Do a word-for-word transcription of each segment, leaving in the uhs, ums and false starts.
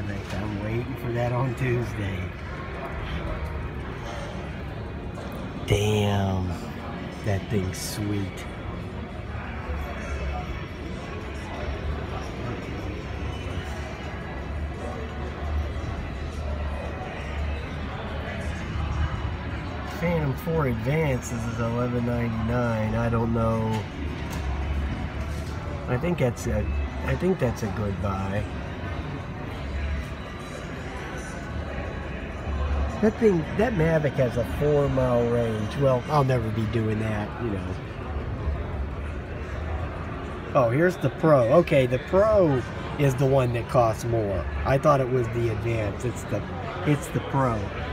Mavic. I'm waiting for that on Tuesday. Damn, that thing's sweet. Phantom four Advance is eleven ninety-nine. I don't know. I think that's a. I think that's a good buy. That thing, that Mavic has a four mile range. Well, I'll never be doing that, you know. Oh, here's the Pro. Okay, the Pro is the one that costs more. I thought it was the Advance. It's the, it's the Pro.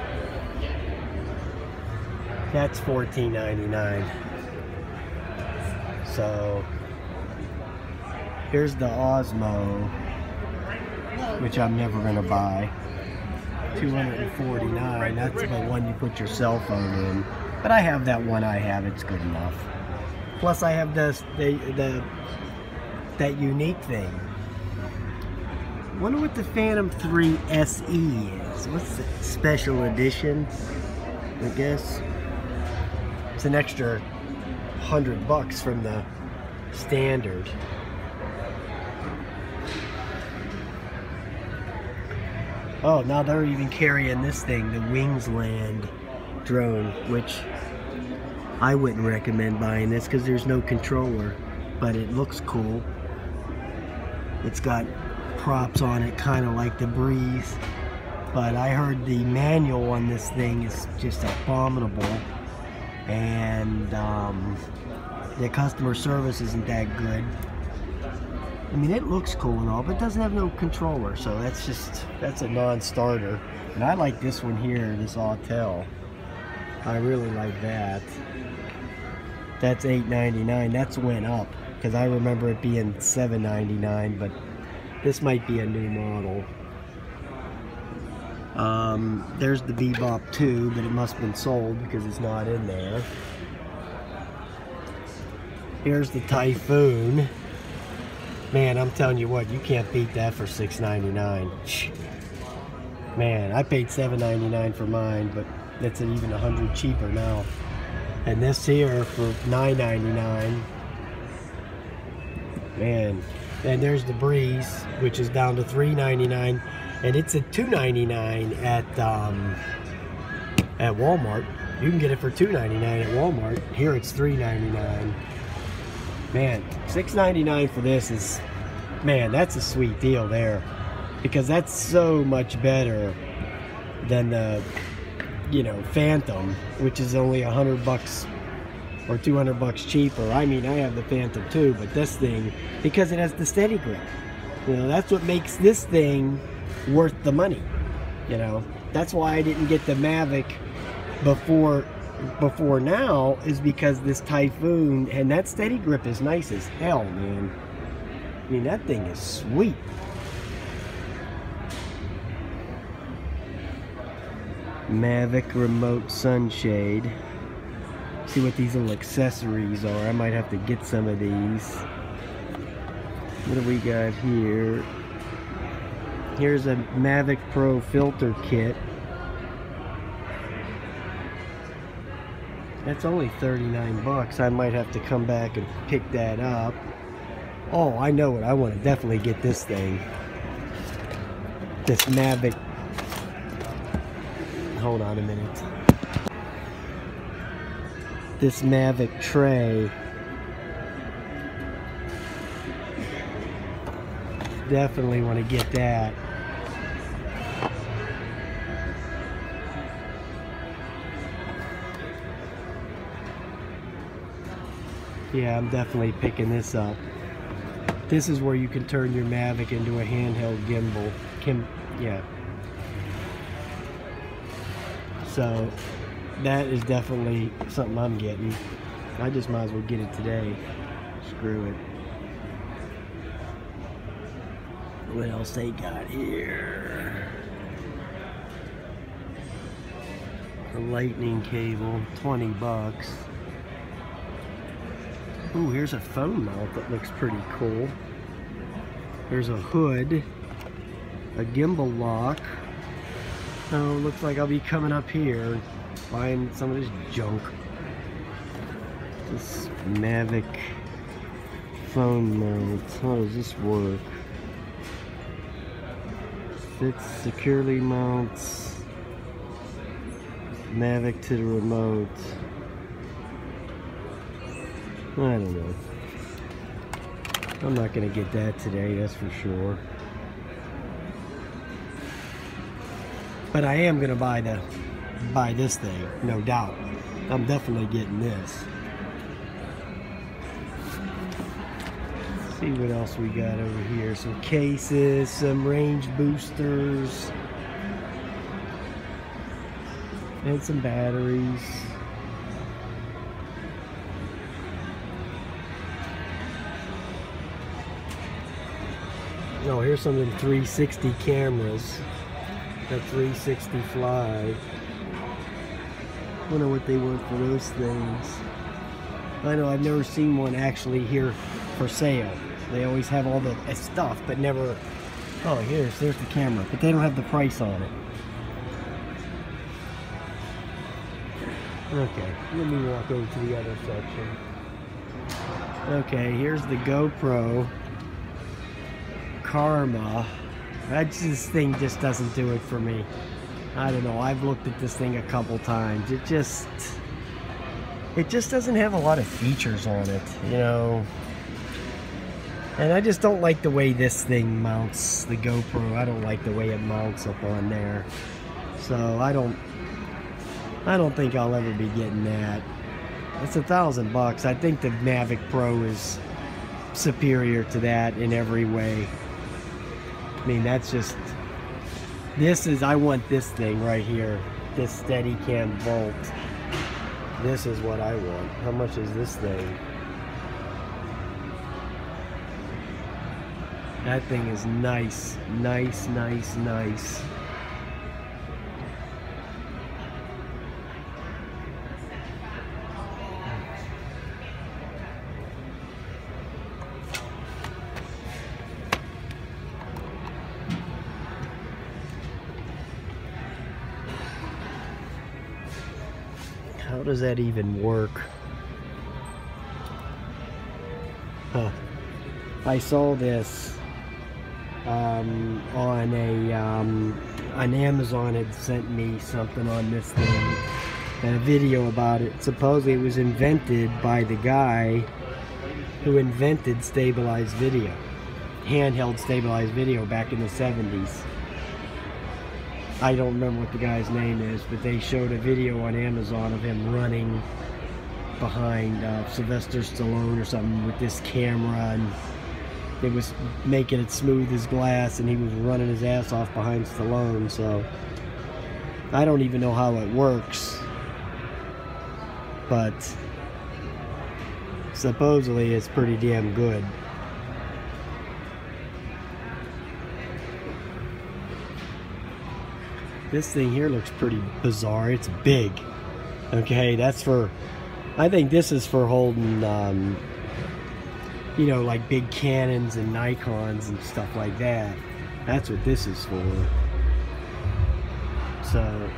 That's fourteen ninety-nine. So here's the Osmo, which I'm never gonna buy. two hundred forty-nine. That's the one you put your cell phone in. But I have that one. I have. It's good enough. Plus, I have this the the that unique thing. Wonder what the Phantom three S E is. What's the special edition? I guess it's an extra hundred bucks from the standard. Oh, now they're even carrying this thing, the Wingsland drone, which I wouldn't recommend buying this because there's no controller, but it looks cool. It's got props on it, kind of like the Breeze, but I heard the manual on this thing is just abominable, and um, the customer service isn't that good. I mean, it looks cool and all, but it doesn't have no controller, so that's just, that's a non-starter. And I like this one here, this Autel. I really like that. That's eight ninety-nine. That's went up, because I remember it being seven ninety-nine, but this might be a new model. Um, there's the Bebop two, but it must have been sold because it's not in there. Here's the Typhoon. Man, I'm telling you what, you can't beat that for six ninety-nine. Man, I paid seven ninety-nine for mine, but that's even a hundred cheaper now. And this here for nine ninety-nine. Man, and there's the Breeze, which is down to three ninety-nine, and it's at two ninety-nine at um, at Walmart. You can get it for two ninety-nine at Walmart. Here it's three ninety-nine. Man, six ninety-nine for this is, man, that's a sweet deal there, because that's so much better than the, you know, Phantom, which is only a hundred bucks or two hundred bucks cheaper. I mean, I have the Phantom too, but this thing, because it has the steady grip, you know, that's what makes this thing worth the money. You know, that's why I didn't get the Mavic before before now, is because this Typhoon, and that steady grip is nice as hell, man. I mean, that thing is sweet. Mavic remote sunshade. See what these little accessories are. I might have to get some of these. What do we got here? Here's a Mavic Pro filter kit. That's only thirty-nine bucks. I might have to come back and pick that up. Oh, I know what I want to definitely get this thing. This Mavic. Hold on a minute. This Mavic tray. Definitely want to get that. Yeah, I'm definitely picking this up. This is where you can turn your Mavic into a handheld gimbal. Kim, yeah. So that is definitely something I'm getting. I just might as well get it today. Screw it. What else they got here? A lightning cable, twenty bucks. Ooh, here's a phone mount that looks pretty cool. There's a hood. a gimbal lock. Oh, looks like I'll be coming up here buying some of this junk. This Mavic phone mount. How does this work? Six securely mounts Mavic to the remote. I don't know. I'm not gonna get that today, that's for sure. But I am gonna buy the buy this thing, no doubt. I'm definitely getting this. Let's see what else we got over here. Some cases, some range boosters, and some batteries. Oh, here's some of the three sixty cameras. The three sixty Fly. Wonder what they want for those things. I know I've never seen one actually here for sale. They always have all the stuff, but never. Oh, here's there's the camera, but they don't have the price on it. Okay, let me walk over to the other section. Okay, here's the GoPro Karma. That this thing just doesn't do it for me. I don't know. I've looked at this thing a couple times. It just, it just doesn't have a lot of features on it, you know. And I just don't like the way this thing mounts, the GoPro. I don't like the way it mounts up on there. So I don't, I don't think I'll ever be getting that. It's a thousand bucks. I think the Mavic Pro is superior to that in every way. I mean, that's just, this is, I want this thing right here, this Steadicam Volt. This is what I want. How much is this thing? That thing is nice, nice, nice, nice. How does that even work? Huh. I saw this um, on a um, on Amazon. Had sent me something on this thing and a video about it. Supposedly it was invented by the guy who invented stabilized video, handheld stabilized video back in the seventies. I don't remember what the guy's name is, but they showed a video on Amazon of him running behind uh, Sylvester Stallone or something with this camera, and it was making it smooth as glass, and he was running his ass off behind Stallone. So I don't even know how it works, but supposedly it's pretty damn good. This thing here looks pretty bizarre. It's big. Okay, that's for, I think this is for holding, um, you know, like big Canons and Nikons and stuff like that. That's what this is for. So,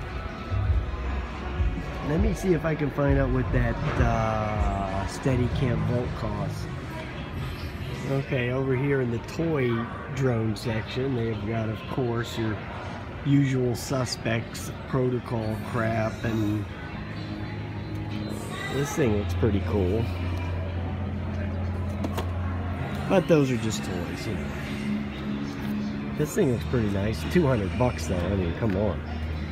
let me see if I can find out what that uh, Steadicam Volt costs. Okay, over here in the toy drone section, they've got, of course, your usual suspects, protocol crap, and this thing looks pretty cool. But those are just toys, you know. This thing looks pretty nice. two hundred bucks though, I mean, come on.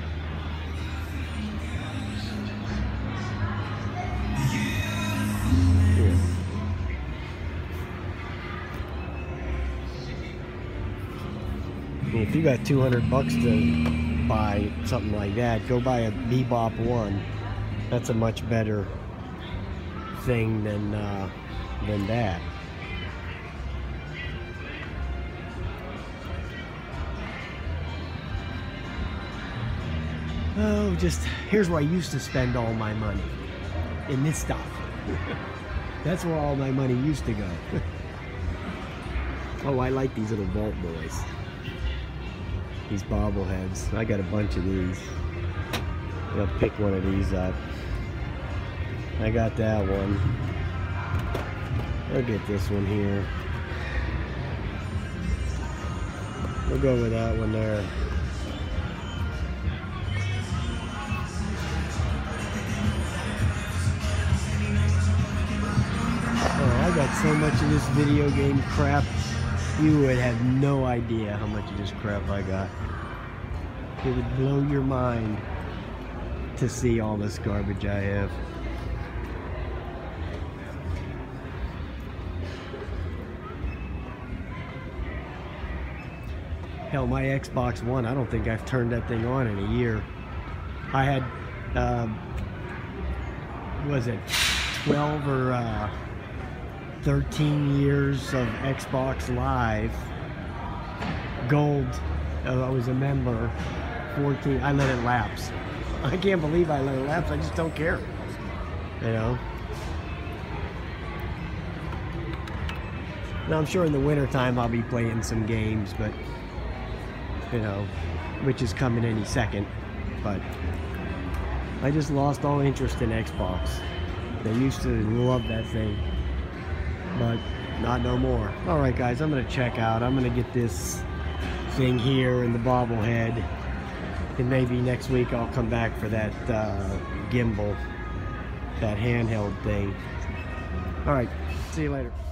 If you got two hundred bucks to buy something like that, go buy a Bebop one. That's a much better thing than uh, than that. Oh, just here's where I used to spend all my money, in this stuff. That's where all my money used to go. Oh, I like these little Volt boys. these bobbleheads. I got a bunch of these. I'll pick one of these up. I got that one. I'll get this one here. We'll go with that one there. Oh, I got so much of this video game crap. You would have no idea how much of this crap I got. It would blow your mind to see all this garbage I have. Hell, my Xbox One, I don't think I've turned that thing on in a year. I had, um, was it twelve or uh, thirteen years of Xbox Live Gold. uh, I was a member. fourteen, I let it lapse. I can't believe I let it lapse. I just don't care, you know. Now I'm sure in the winter time I'll be playing some games, but you know, which is coming any second. But I just lost all interest in Xbox. I used to love that thing, but not no more. All right, guys, I'm gonna check out. I'm gonna get this thing here and the bobblehead, and maybe next week I'll come back for that uh, gimbal, that handheld thing. All right, see you later.